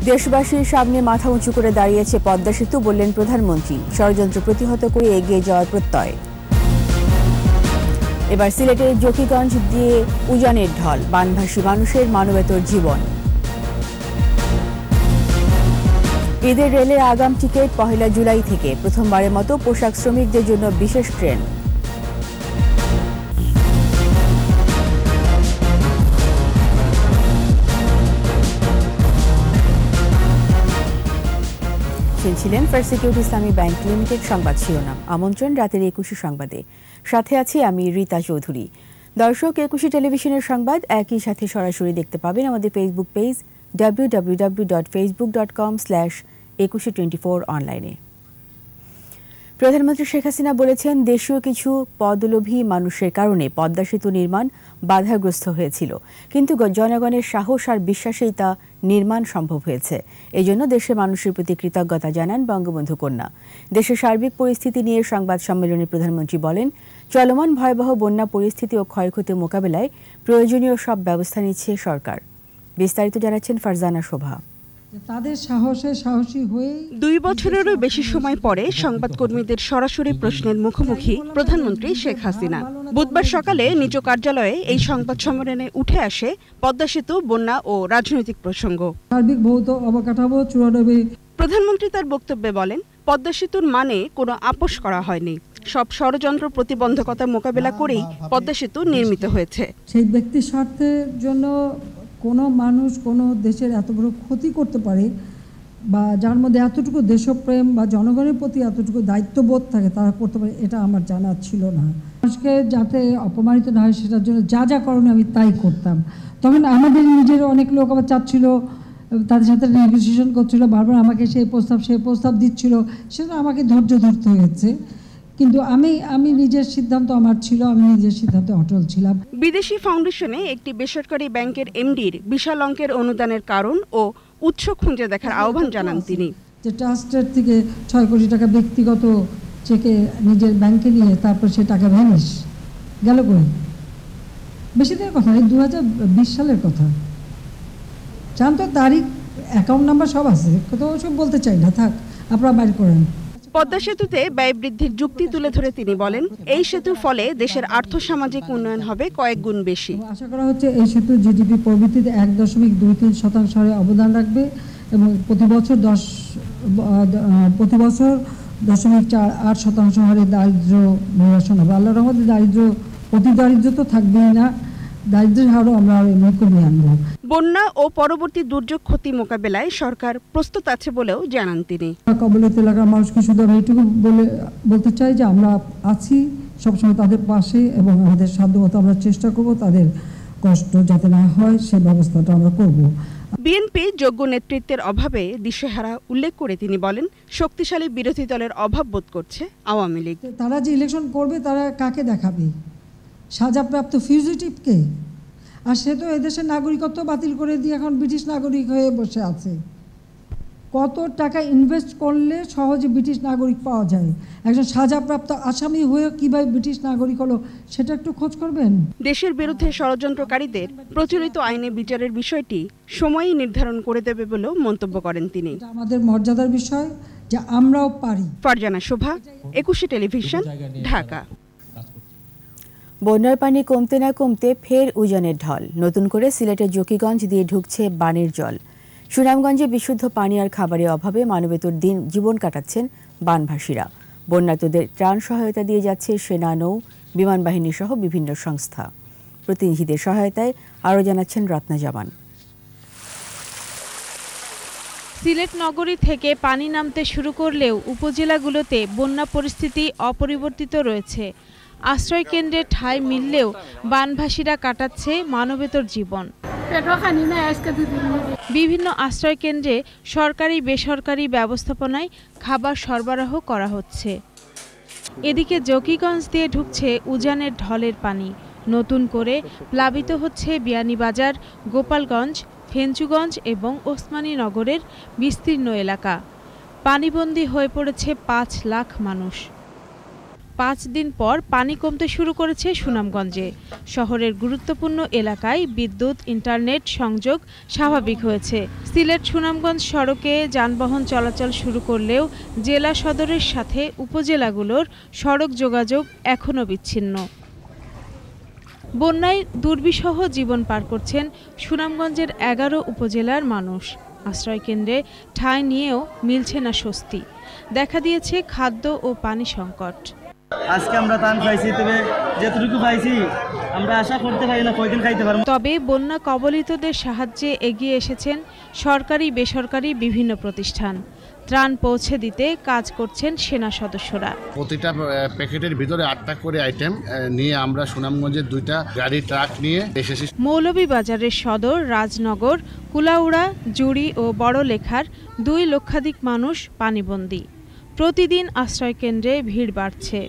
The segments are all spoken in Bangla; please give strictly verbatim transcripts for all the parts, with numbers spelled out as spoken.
দেশবাসীর সামনে মাথা উঁচু করে দাঁড়িয়েছে পদ্মা সেতু, বললেন প্রধানমন্ত্রী। ষড়যন্ত্র প্রতিহত করে এগিয়ে যাওয়ার প্রত্যয়। এবার সিলেটের জকিগঞ্জ দিয়ে উজানের ঢল, বানভাসী মানুষের মানবেতর জীবন। ঈদের রেলের আগাম টিকিট পহেলা জুলাই থেকে, প্রথমবারের মতো পোশাক শ্রমিকদের জন্য বিশেষ ট্রেন। ছিলেন first security Islami bank limited সংবাদ শিরোনাম। আমন্ত্রণ রাতের একুশে সংবাদে, সাথে আছি আমি রীতা চৌধুরী। দর্শক, একুশে টেলিভিশনের সংবাদ একই সাথে সরাসরি দেখতে পাবেন আমাদের Facebook page W W W dot Facebook dot com slash Ekushey twenty four অনলাইনে। প্রধানমন্ত্রী শেখ হাসিনা বলেছেন, দেশীয় কিছু পদলোভী মানুষের কারণে পদ্মা সেতু নির্মাণ বাধাগ্রস্ত হয়েছিল, কিন্তু জনগণের সাহস আর বিশ্বাসেই তা নির্মাণ সম্ভব হয়েছে। এজন্য দেশের মানুষের প্রতি কৃতজ্ঞতা জানান বঙ্গবন্ধু কন্যা। দেশের সার্বিক পরিস্থিতি নিয়ে সংবাদ সম্মেলনে প্রধানমন্ত্রী বলেন, চলমান ভয়াবহ বন্যা পরিস্থিতি ও ক্ষয়ক্ষতি মোকাবেলায় প্রয়োজনীয় সব ব্যবস্থা নিচ্ছে সরকার। বিস্তারিত জানাচ্ছেন ফারজানা শোভা। তাদের সাহসে সাহসী হয়ে দুই বছরেরও বেশি সময় পরে সংবাদকর্মীদের সরাসরি প্রশ্নের মুখোমুখি প্রধানমন্ত্রী শেখ হাসিনা। বুধবার সকালে নিজ কার্যালয়ে এই সংবাদ সম্মেলনে উঠে আসে পদ্মা সেতু, বন্যা ও রাজনৈতিক প্রসঙ্গ। সার্বিক ভৌত অবকাঠামো চূড়ানব্বই। প্রধানমন্ত্রী তার বক্তব্যে বলেন, পদ্মা সেতুর মানে কোনো আপোষ করা হয়নি, সব ষড়যন্ত্র প্রতিবন্ধকতা মোকাবেলা করেই পদ্মা সেতু নির্মিত হয়েছে। সেই ব্যক্তি স্বার্থের জন্য কোনো মানুষ কোনো দেশের এত বড় ক্ষতি করতে পারে, বা যার মধ্যে এতটুকু দেশপ্রেম বা জনগণের প্রতি এতটুকু দায়িত্ববোধ থাকে, তারা করতে পারে, এটা আমার জানা ছিল না। মানুষকে যাতে অপমানিত না হয় সেটার জন্য যা যা করণীয় আমি তাই করতাম। তখন আমাদের নিজের অনেক লোক আবার চাচ্ছিল, তাদের সাথে নেগোসিয়েশন করছিল, বারবার আমাকে সেই প্রস্তাব সেই প্রস্তাব দিচ্ছিল, সেটা আমাকে ধৈর্য ধরতে হয়েছে। কিন্তু আমি আমি নিজের সিদ্ধান্ত আমার ছিল, আমি নিজের সিদ্ধান্তে অটল ছিলাম। বিদেশি ফাউন্ডেশনে একটি বেসরকারি ব্যাংকের এমডির বিশাল অঙ্কের অনুদানের কারণ ও উৎস খুঁজে দেখার আহ্বান জানান তিনি। যে ট্রাস্টের থেকে ছয় কোটি টাকা ব্যক্তিগত চেকে নিজের ব্যাংকে নিয়ে তারপর সে টাকা ভ্যানিশ গেল কই? বেশি দিনের কথা, এই দু হাজার বিশ সালের কথা। জান তো তারিখ, অ্যাকাউন্ট নাম্বার সব আছে, তো ওসব বলতে চাই না, থাক, আপনারা বাইর করেন। পদ্মা সেতুতে ব্যয় বৃদ্ধির যুক্তি তুলে ধরে তিনি বলেন, এই সেতুর ফলে দেশের আর্থসামাজিক উন্নয়ন হবে কয়েক গুণ বেশি। আশা করা হচ্ছে এই সেতু জিডিপি প্রবৃদ্ধিতে এক দশমিক দুই তিন শতাংশ হারে অবদান রাখবে এবং প্রতি বছর দশ প্রতি বছর দশমিক চার আট শতাংশ হারে দারিদ্র্য নিরসন হবে। আল্লাহর রহমতে দারিদ্র্য অতি দারিদ্র তো থাকবেই না, দারিদ্র্যের হারও আমরা এমনি কমিয়ে আনবো। বন্যা ও পরবর্তী দুর্যোগ ক্ষতি মোকাবেলায় সরকার প্রস্তুত আছে বলেও জানান তিনি। কবলিত এলাকার মানুষকে শুধু আমি এইটুকু বলে বলতে চাই যে আমরা আছি সবসময় তাদের পাশে, এবং আমাদের সাধ্যমতো আমরা চেষ্টা করব তাদের কষ্ট যাতে না হয় সে ব্যবস্থাটা আমরা করব। বিএনপি যোগ্য নেতৃত্বের অভাবে দিশেহারা উল্লেখ করে তিনি বলেন, শক্তিশালী বিরোধী দলের অভাব বোধ করছে আওয়ামী লীগ। তারা যে ইলেকশন করবে তারা কাকে দেখাবে? সাজাপ্রাপ্ত ফিউজিটিভকে? আর সে তো এদেশের নাগরিকত্ব বাতিল করে দিয়ে এখন ব্রিটিশ নাগরিক হয়ে বসে আছে। কত টাকা ইনভেস্ট করলে সহজে ব্রিটিশ নাগরিক পাওয়া যায়? একজন সাজাপ্রাপ্ত আসামি হয়ে কিভাবে ব্রিটিশ নাগরিক হলো সেটা একটু খোঁজ করবেন। দেশের বিরুদ্ধে ষড়যন্ত্রকারীদের প্রচলিত আইনে বিচারের বিষয়টি সময়ই নির্ধারণ করে দেবে বলেও মন্তব্য করেন তিনি। আমাদের মর্যাদার বিষয় যে আমরাও পারি। ফারজানা শোভা, একুশে টেলিভিশন, ঢাকা। বন্যার পানি কমতে না কমতে ফের উজানের ঢল, নতুন করে সিলেটের জকিগঞ্জ দিয়ে ঢুকছে বানের জল। সুনামগঞ্জে বিশুদ্ধ পানি আর খাবারের অভাবে মানবেতর দিন জীবন কাটাচ্ছেন বানভাসীরা। বন্যার্তদের ত্রাণ সহায়তা দিয়ে যাচ্ছে সেনা, নৌ, বিমান বাহিনী সহ বিভিন্ন সংস্থা। প্রতিনিধিদের সহায়তায় আরও জানাচ্ছেন রত্না জামান। সিলেট নগরী থেকে পানি নামতে শুরু করলেও উপজেলাগুলোতে বন্যা পরিস্থিতি অপরিবর্তিত রয়েছে। আশ্রয় কেন্দ্রে ঠাঁই মিললেও বানভাসীরা কাটাচ্ছে মানবেতর জীবন। বিভিন্ন আশ্রয় কেন্দ্রে সরকারি বেসরকারি ব্যবস্থাপনায় খাবার সরবরাহ করা হচ্ছে। এদিকে জকিগঞ্জ দিয়ে ঢুকছে উজানের ঢলের পানি, নতুন করে প্লাবিত হচ্ছে বিয়ানীবাজার, গোপালগঞ্জ, ফেঞ্চুগঞ্জ এবং ওসমানীনগরের বিস্তীর্ণ এলাকা। পানিবন্দী হয়ে পড়েছে পাঁচ লাখ মানুষ। পাঁচ দিন পর পানি কমতে শুরু করেছে সুনামগঞ্জে। শহরের গুরুত্বপূর্ণ এলাকায় বিদ্যুৎ, ইন্টারনেট সংযোগ স্বাভাবিক হয়েছে। সিলেট সুনামগঞ্জ সড়কে যানবাহন চলাচল শুরু করলেও জেলা সদরের সাথে উপজেলাগুলোর সড়ক যোগাযোগ এখনও বিচ্ছিন্ন। বন্যায় দুর্বিষহ জীবন পার করছেন সুনামগঞ্জের এগারো উপজেলার মানুষ। আশ্রয়কেন্দ্রে ঠাঁই নিয়েও মিলছে না স্বস্তি। দেখা দিয়েছে খাদ্য ও পানি সংকট। আজকে আমরা ধান পাইছি, তবে যতটুকু পাইছি আমরা আশা করতে পারি না কয়দিন খাইতে পারবো। তবে বন্যা কবলিতদের সাহায্যে এগিয়ে এসেছেন সরকারি বেসরকারি বিভিন্ন প্রতিষ্ঠান। ত্রাণ পৌঁছে দিতে কাজ করছেন সেনা সদস্যরা। প্রতিটা প্যাকেটের ভিতরে আটটা করে আইটেম নিয়ে আমরা সুনামগঞ্জের দুইটা গাড়ি ট্রাক নিয়ে এসেছি। মৌলভীবাজারের সদর, রাজনগর, কুলাউড়া, জুড়ি ও বড়লেখার দুই লক্ষাধিক মানুষ পানিবন্দী। প্রতিদিন আশ্রয়কেন্দ্রে ভিড় বাড়ছে।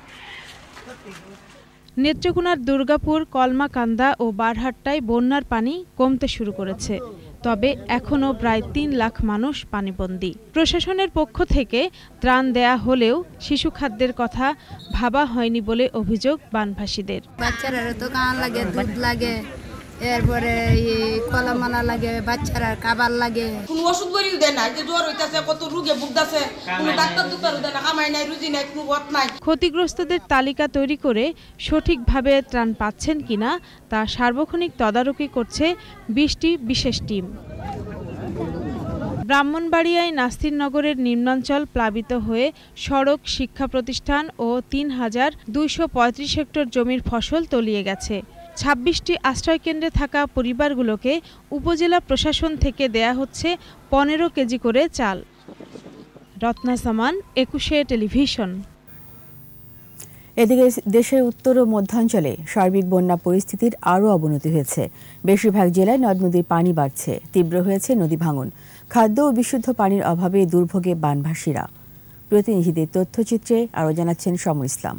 নেত্রকোনার দুর্গাপুর, কলমাকান্দা ও বারহাট্টায় বন্যার পানি কমতে শুরু করেছে। তবে এখনও প্রায় তিন লাখ মানুষ পানিবন্দী। প্রশাসনের পক্ষ থেকে ত্রাণ দেয়া হলেও শিশু খাদ্যের কথা ভাবা হয়নি বলে অভিযোগ বানভাসীদের। বাচ্চারা তো কান লাগে, দুধ লাগে, এরপরে কলামালা লাগে, বাচ্চারা খাবার লাগে। কোনো ওষুধ বড়িও দেয় না, যে জ্বর হইতাছে, কত রোগে ভুগতাছে, কোনো ডাক্তার দুক্তারও দেয় না, কামাই নাই, রুজি নাই, কোনো পথ নাই। ক্ষতিগ্রস্তদের তালিকা তৈরি করে সঠিকভাবে ত্রাণ পাচ্ছেন কিনা তা সার্বক্ষণিক তদারকি করছে বিশটি বিশেষ টিম। ব্রাহ্মণবাড়িয়ায় নাসিরনগরের নিম্নাঞ্চল প্লাবিত হয়ে সড়ক, শিক্ষা প্রতিষ্ঠান ও তিন হাজার দুইশো পঁয়ত্রিশ হেক্টর জমির ফসল তলিয়ে গেছে। ছাব্বিশটি আশ্রয়কেন্দ্রে থাকা পরিবারগুলোকে উপজেলা প্রশাসন থেকে দেয়া হচ্ছে পনেরো কেজি করে চাল। রত্না সামান, একুশে টেলিভিশন। এদিকে দেশের উত্তর ও মধ্যাঞ্চলে সার্বিক বন্যা পরিস্থিতির আরও অবনতি হয়েছে। বেশিরভাগ জেলায় নদ নদীর পানি বাড়ছে, তীব্র হয়েছে নদী ভাঙন। খাদ্য ও বিশুদ্ধ পানির অভাবে দুর্ভোগে বানভাসীরা। প্রতিনিধিদের তথ্যচিত্রে আরও জানাচ্ছেন সমর ইসলাম।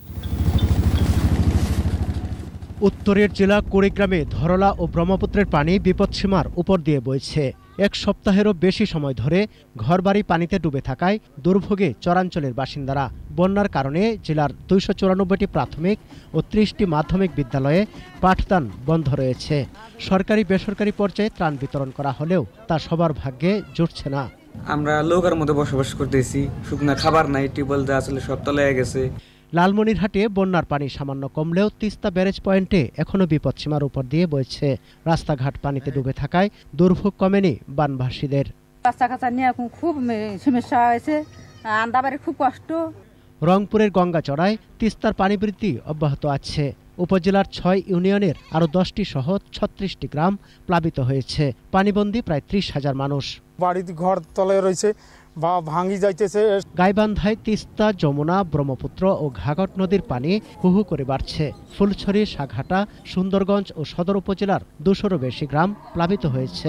উত্তরের জেলা কুড়িগ্রামে ধরলা ও ব্রহ্মপুত্রের পানি বিপদসীমার উপর দিয়ে বইছে। এক সপ্তাহেরও বেশি সময় ধরে ঘরবাড়ি পানিতে ডুবে থাকায় দুর্ভোগে চরাঞ্চলের বাসিন্দারা। বন্যার কারণে জেলার দুইশো চুরানব্বইটি প্রাথমিক ও ত্রিশটি মাধ্যমিক বিদ্যালয়ে পাঠদান বন্ধ রয়েছে। সরকারি বেসরকারি পর্যায়ে ত্রাণ বিতরণ করা হলেও তা সবার ভাগ্যে জুটছে না। আমরা লোকের মধ্যে বসবাস করতেছি, শুকনা খাবার নাই, টিউবওয়েল যা আসলে সব তলায় গেছে। লালমনিরহাটে বন্যার পানি সামান্য কমলেও তিস্তা ব্যারেজ পয়েন্টে এখনও বিপদসীমার উপর দিয়ে বইছে। রাস্তাঘাট পানিতে ডুবে থাকায় দুর্ভোগ কমেনি বানভাসীদের। বাচ্চা কাচ্চা নিয়ে এখন খুব সমস্যা হয়েছে, আন্দাবারে খুব কষ্ট। রংপুরের গঙ্গাচড়ায় তিস্তার পানি বৃদ্ধি অব্যাহত আছে। উপজেলার ছয় ইউনিয়নের আরও দশটি সহ ছত্রিশটি গ্রাম প্লাবিত হয়েছে। পানিবন্দী প্রায় ত্রিশ হাজার মানুষ। বাড়িতে ঘর তলায় রয়েছে বা ভাঙি যাইতেছে। গাইবান্ধায় তিস্তা, যমুনা, ব্রহ্মপুত্র ও ঘাঘট নদীর পানি হুহু করে বাড়ছে। ফুলছড়ি, সাঘাটা, সুন্দরগঞ্জ ও সদর উপজেলার দুশোরও বেশি গ্রাম প্লাবিত হয়েছে।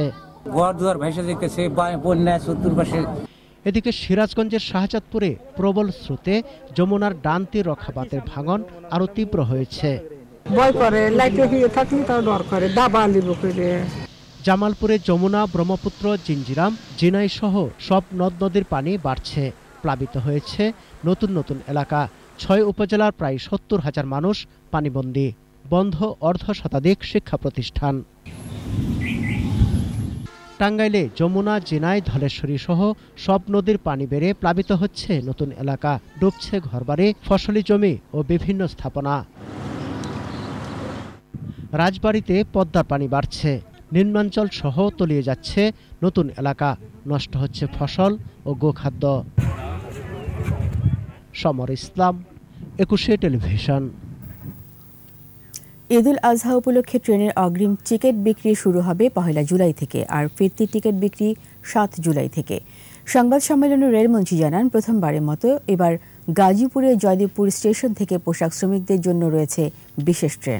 এদিকে সিরাজগঞ্জের শাহজাদপুরে প্রবল স্রোতে যমুনার ডান তীর রক্ষাবাতের ভাঙন আরও তীব্র হয়েছে। জামালপুরে যমুনা, ব্রহ্মপুত্র, জিঞ্জিরাম, জিনাই সহ সব নদ নদীর পানি বাড়ছে। প্লাবিত হয়েছে নতুন নতুন এলাকা। ছয় উপজেলার প্রায় সত্তর হাজার মানুষ পানিবন্দী। বন্ধ অর্ধ শতাধিক শিক্ষা প্রতিষ্ঠান। টাঙ্গাইলে যমুনা, জিনাই, ধলেশ্বরী সহ সব নদীর পানি বেড়ে প্লাবিত হচ্ছে নতুন এলাকা। ডুবছে ঘরবাড়ি, ফসলি জমি ও বিভিন্ন স্থাপনা। রাজবাড়ীতে পদ্মার পানি বাড়ছে। নিম্নাঞ্চল সহ তলিয়ে যাচ্ছে নতুন এলাকা। নষ্ট হচ্ছে ফসল ও গোখাদ্য। সমর ইসলাম, একুশে টেলিভিশন। ঈদুল আজহা উপলক্ষে ট্রেনের অগ্রিম টিকিট বিক্রি শুরু হবে পহেলা জুলাই থেকে, আর ফিরতি টিকিট বিক্রি সাত জুলাই থেকে। সংবাদ সম্মেলনে রেলমন্ত্রী জানান, প্রথমবারের মতো এবার গাজীপুরের জয়দেবপুর স্টেশন থেকে পোশাক শ্রমিকদের জন্য রয়েছে বিশেষ ট্রেন।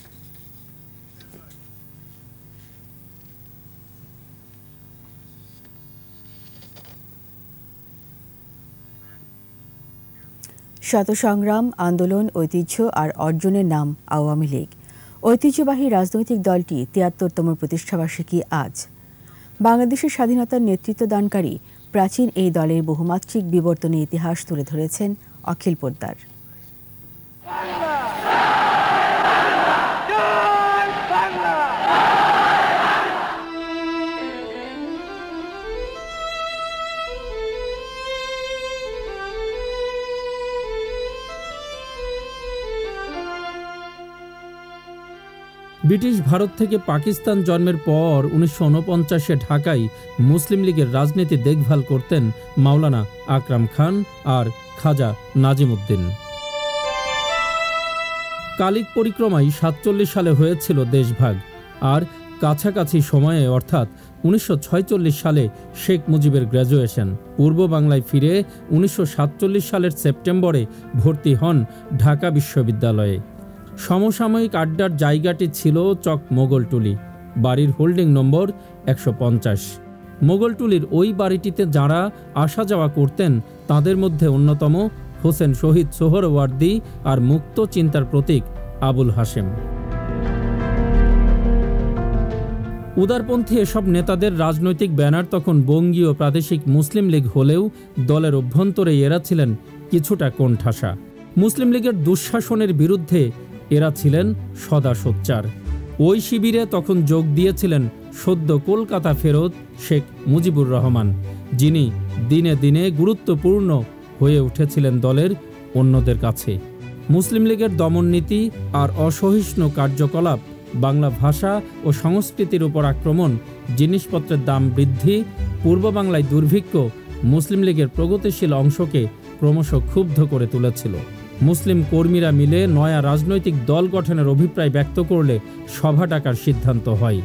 শত সংগ্রাম, আন্দোলন, ঐতিহ্য আর অর্জনের নাম আওয়ামী লীগ। ঐতিহ্যবাহী রাজনৈতিক দলটি তিয়াত্তরতম প্রতিষ্ঠাবার্ষিকী আজ। বাংলাদেশের স্বাধীনতার নেতৃত্ব দানকারী প্রাচীন এই দলের বহুমাত্রিক বিবর্তনের ইতিহাস তুলে ধরেছেন অখিল পোদ্দার। ব্রিটিশ ভারত থেকে পাকিস্তান জন্মের পর উনিশশো উনপঞ্চাশে ঢাকায় মুসলিম লীগের রাজনীতি দেখভাল করতেন মাওলানা আকরাম খান আর খাজা নাজিমউদ্দিন। কালিক পরিক্রমায় সাতচল্লিশ সালে হয়েছিল দেশভাগ, আর কাছাকাছি সময়ে অর্থাৎ উনিশশো ছয়চল্লিশ সালে শেখ মুজিবের গ্র্যাজুয়েশন। পূর্ব বাংলায় ফিরে উনিশশো সাতচল্লিশ সালের সেপ্টেম্বরে ভর্তি হন ঢাকা বিশ্ববিদ্যালয়ে। সমসাময়িক আড্ডার জায়গাটি ছিল চক মোগলটুলি, বাড়ির হোল্ডিং নম্বর একশো পঞ্চাশ। মোগলটুলির ওই বাড়িটিতে যাঁরা আসা যাওয়া করতেন তাদের মধ্যে অন্যতম হোসেন শহীদ সোহরওয়ার্দী আর মুক্ত চিন্তার প্রতীক আবুল হাশেম। উদারপন্থী এসব নেতাদের রাজনৈতিক ব্যানার তখন বঙ্গীয় প্রাদেশিক মুসলিম লীগ হলেও দলের অভ্যন্তরে এরা ছিলেন কিছুটা কোণঠাসা। মুসলিম লীগের দুঃশাসনের বিরুদ্ধে এরা ছিলেন সদা সোচ্চার। ওই শিবিরে তখন যোগ দিয়েছিলেন সদ্য কলকাতা ফেরত শেখ মুজিবুর রহমান, যিনি দিনে দিনে গুরুত্বপূর্ণ হয়ে উঠেছিলেন দলের অন্যদের কাছে। মুসলিম লীগের দমননীতি আর অসহিষ্ণু কার্যকলাপ, বাংলা ভাষা ও সংস্কৃতির উপর আক্রমণ, জিনিসপত্রের দাম বৃদ্ধি, পূর্ব বাংলায় দুর্ভিক্ষ মুসলিম লীগের প্রগতিশীল অংশকে ক্রমশ ক্ষুব্ধ করে তুলেছিল। মুসলিম কর্মীরা মিলে নয়া রাজনৈতিক দল গঠনের অভিপ্রায় ব্যক্ত করলে সভা ডাকার সিদ্ধান্ত হয়।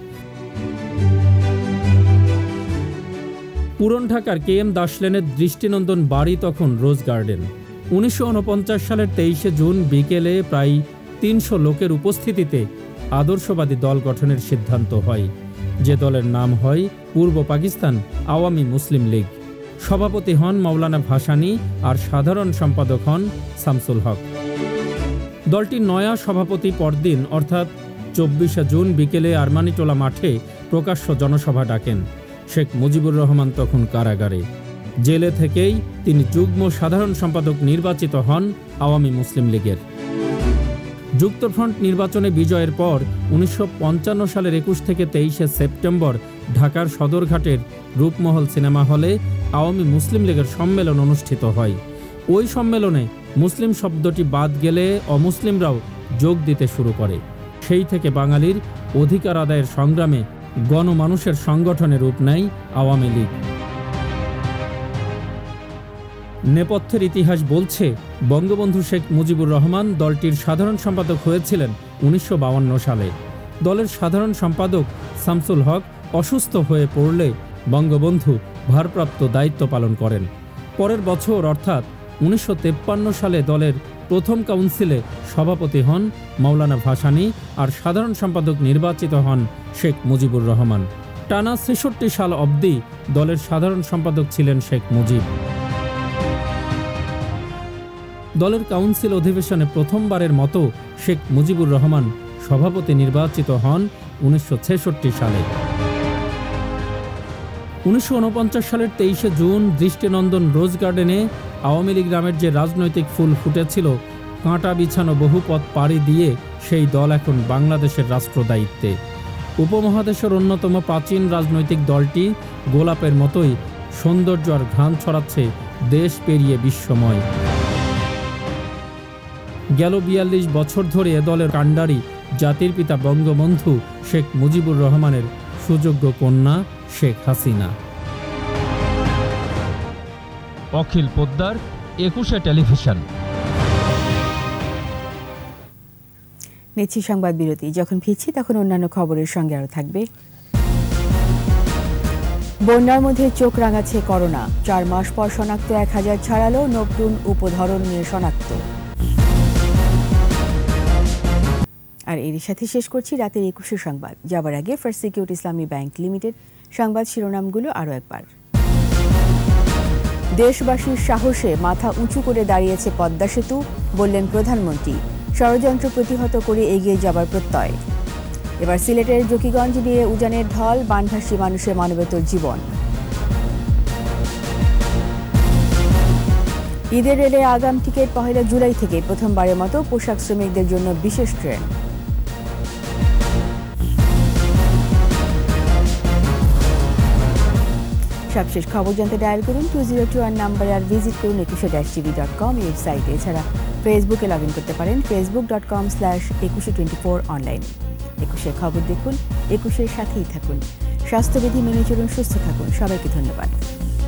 পুরন ঢাকার কে এম দাস লেনের দৃষ্টিনন্দন বাড়ি তখন রোজ গার্ডেন। উনিশশো উনপঞ্চাশ সালের তেইশে জুন বিকেলে প্রায় তিনশো লোকের উপস্থিতিতে আদর্শবাদী দল গঠনের সিদ্ধান্ত হয়, যে দলের নাম হয় পূর্ব পাকিস্তান আওয়ামী মুসলিম লীগ। সভাপতি হন মাওলানা ভাসানী আর সাধারণ সম্পাদক হন শামসুল হক। দলটির নয়া সভাপতি পরদিন অর্থাৎ চব্বিশে জুন বিকেলে আরমানিটোলা মাঠে প্রকাশ্য জনসভা ডাকেন। শেখ মুজিবুর রহমান তখন কারাগারে। জেলে থেকেই তিনি যুগ্ম সাধারণ সম্পাদক নির্বাচিত হন আওয়ামী মুসলিম লীগের। যুক্তফ্রন্ট নির্বাচনে বিজয়ের পর উনিশশো পঞ্চান্ন সালের একুশ থেকে তেইশে সেপ্টেম্বর ঢাকার সদরঘাটের রূপমহল সিনেমা হলে আওয়ামী মুসলিম লীগের সম্মেলন অনুষ্ঠিত হয়। ওই সম্মেলনে মুসলিম শব্দটি বাদ গেলে অমুসলিমরাও যোগ দিতে শুরু করে। সেই থেকে বাঙালির অধিকার আদায়ের সংগ্রামে গণমানুষের সংগঠনের রূপ নেয় আওয়ামী লীগ। নেপথ্যের ইতিহাস বলছে বঙ্গবন্ধু শেখ মুজিবুর রহমান দলটির সাধারণ সম্পাদক হয়েছিলেন উনিশশো বাউন্ন সালে। দলের সাধারণ সম্পাদক শামসুল হক অসুস্থ হয়ে পড়লে বঙ্গবন্ধু ভারপ্রাপ্ত দায়িত্ব পালন করেন। পরের বছর অর্থাৎ উনিশশো তেপ্পান্ন সালে দলের প্রথম কাউন্সিলে সভাপতি হন মাওলানা ভাসানী আর সাধারণ সম্পাদক নির্বাচিত হন শেখ মুজিবুর রহমান। টানা ছেষট্টি সাল অবধি দলের সাধারণ সম্পাদক ছিলেন শেখ মুজিব। দলের কাউন্সিল অধিবেশনে প্রথমবারের মতো শেখ মুজিবুর রহমান সভাপতি নির্বাচিত হন উনিশশো ছেষট্টি সালে। উনিশশো উনপঞ্চাশ সালের তেইশে জুন দৃষ্টিনন্দন রোজ গার্ডেনে আওয়ামী লীগ নামের যে রাজনৈতিক ফুল ফুটেছিল, কাঁটা বিছানো বহু পথ পাড়ি দিয়ে সেই দল এখন বাংলাদেশের রাষ্ট্রদায়িত্বে। উপমহাদেশের অন্যতম প্রাচীন রাজনৈতিক দলটি গোলাপের মতোই সৌন্দর্য আর ঘ্রাণ ছড়াচ্ছে দেশ পেরিয়ে বিশ্বময়। গেল বিয়াল্লিশ বছর ধরে এ দলের কাণ্ডারি জাতির পিতা বঙ্গবন্ধু শেখ মুজিবুর রহমানের সুযোগ্য কন্যা শেখ হাসিনা। অখিল পোদ্দার, একুশে টেলিভিশন। নিচ্ছি সংবাদ বিরতি। যখন ফিরছি তখন অন্যান্য খবরের সঙ্গে আরও থাকবে। বন্যার মধ্যে চোখ রাঙাচ্ছে করোনা। চার মাস পর শনাক্ত এক হাজার ছাড়ালো, নতুন উপধরন নিয়ে শনাক্ত। আর এর সাথে শেষ করছি রাতের একুশে সংবাদ। যাবার আগে first security Islami bank limited সংবাদ শিরোনামগুলো আরও একবার। দেশবাসীর সাহসে মাথা উঁচু করে দাঁড়িয়েছে পদ্মা সেতু, বললেন প্রধানমন্ত্রী। ষড়যন্ত্র প্রতিহত করে এগিয়ে যাবার প্রত্যয়। এবার সিলেটের জকিগঞ্জ নিয়ে উজানের ঢল, বানভাসী মানুষের মানবেতর জীবন। ঈদের রেলে আগাম টিকিট পহেলা জুলাই থেকে প্রথমবারের মতো পোশাক শ্রমিকদের জন্য বিশেষ ট্রেন। সবশেষ খবর জানতে ডায়াল করুন টু জিরো টু ওয়ান নাম্বারে, আর ভিজিট করুন একুশে ড্যাশ টিভি ডট কম ওয়েবসাইটে। এছাড়া ফেসবুকে লগ ইন করতে পারেন Facebook dot com slash Ekushey twenty four online. একুশের খবর দেখুন, একুশের সাথেই থাকুন। স্বাস্থ্যবিধি মেনে চলুন, সুস্থ থাকুন। সবাইকে ধন্যবাদ।